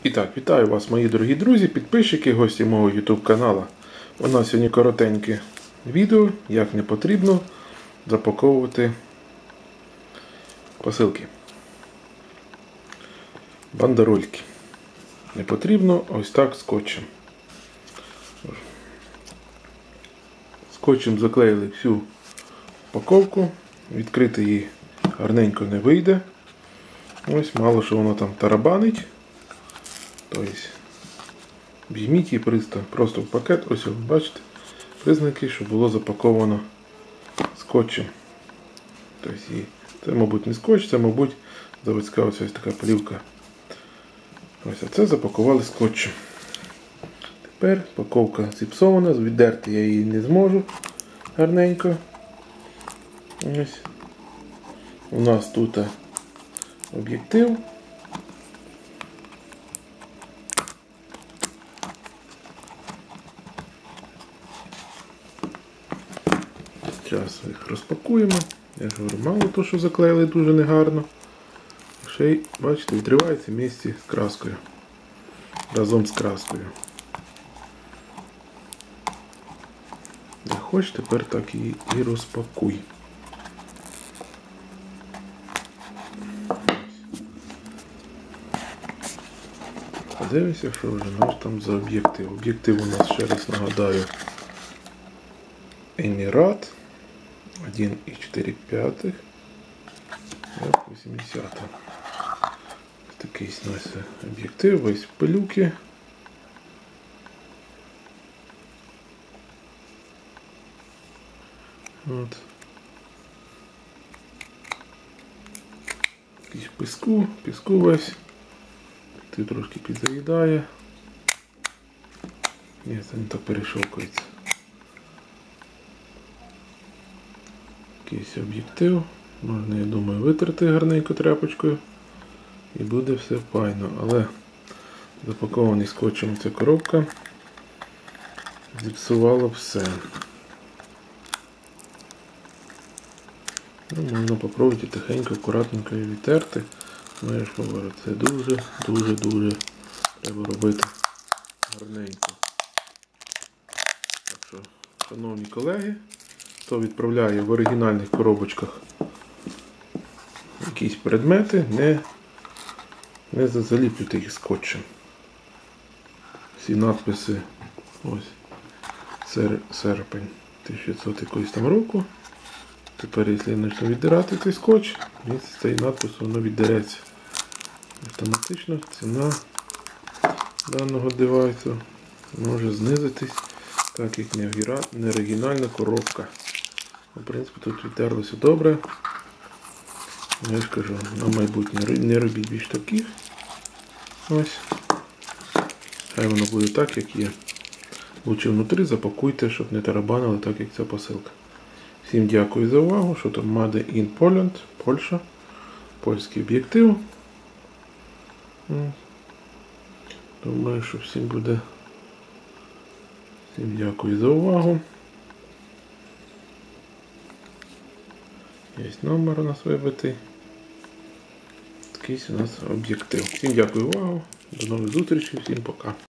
І так, вітаю вас, мої дорогі друзі, підписчики, гості мого YouTube каналу. У нас сьогодні коротеньке відео, як не потрібно запаковувати посилки. Бандерольки. Не потрібно ось так скотчем. Скотчем заклеїли всю упаковку, відкрити її гарненько не вийде. Ось, мало що воно там тарабанить. Тобто, візьміть її просто в пакет. Ось, бачите, признаки, що було запаковано скотчем. Тобто, це, мабуть, не скотч, це, мабуть, заводська ось така плівка. Ось, а це запакували скотчем. Тепер упаковка зіпсована, віддерти я її не зможу гарненько. Ось. У нас тут об'єктив. Зараз їх розпакуємо. Я ж говорю, мало того, що заклеїли дуже негарно. Ще й, бачите, відривається в місці з краскою. Разом з краскою. Не хочеш, тепер так її і розпакуй. Подивимося, що вже у нас там за об'єктив. Об'єктив у нас, ще раз нагадаю, Emiratt 1,4 f/80. Такий у нас об'єктив, весь в пилюки. От. Якийсь піску весь. Ти трошки підзаїдає. Ні, це не так перешовкується. Якийсь об'єктив. Можна, я думаю, витерти гарненько тряпочкою. І буде все файно. Але запакований скотчем ця коробка зіпсувала все. Ну, можна спробувати тихенько, акуратненько її відтерти. Ну, я ж говорю, це дуже треба робити гарненько. Так що, шановні колеги, хто відправляє в оригінальних коробочках якісь предмети, не заліплюйте їх скотчем. Всі надписи, ось, серпень 1900 якогось там року. Тепер, якщо я почну віддирати цей скотч, місце цієї надпису воно віддереться. Автоматично ціна даного девайсу може знизитись, так як не оригінальна коробка. В принципі, тут відтерлося добре. Я ж кажу, на майбутнє не робіть більш таких. Ось. Хай воно буде так, як є. Лучше внутрі запакуйте, щоб не тарабанили, так як ця посилка. Всім дякую за увагу, що там Made in Poland, Польща, польський об'єктив. Думаю, що всім буде. Всім дякую за увагу. Є номер у нас вибитий. Такий у нас об'єктив. Всім дякую за увагу. До нових зустрічей, всім пока.